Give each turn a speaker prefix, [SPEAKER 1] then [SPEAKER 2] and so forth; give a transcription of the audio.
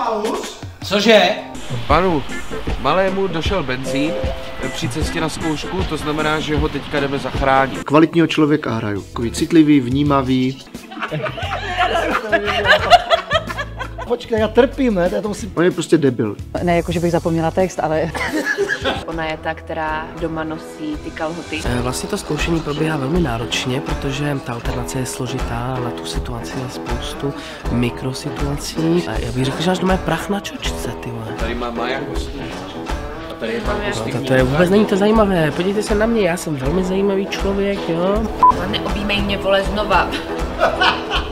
[SPEAKER 1] Klaus?
[SPEAKER 2] Cože?
[SPEAKER 3] Panu, malému došel benzín při cestě na zkoušku, to znamená, že ho teďka jdeme zachránit.
[SPEAKER 4] Kvalitního člověka hraju. Takový citlivý, vnímavý.
[SPEAKER 5] Počkej, já trpím, ne? Já to musím...
[SPEAKER 4] On je prostě debil.
[SPEAKER 6] Ne, jako že bych zapomněla text, ale...
[SPEAKER 7] Ona je ta, která doma nosí ty kalhoty.
[SPEAKER 8] Vlastně to zkoušení probíhá velmi náročně, protože ta alternace je složitá, na tu situaci je spoustu mikrosituací. A já bych řekl, že až doma je prach na čočce, ty vole.
[SPEAKER 3] Tady má Maja hostí. A tady je pan hostí.
[SPEAKER 8] To je vůbec není to zajímavé, podívejte se na mě, já jsem velmi zajímavý člověk, jo.
[SPEAKER 7] Neobjímej mě, vole, znova.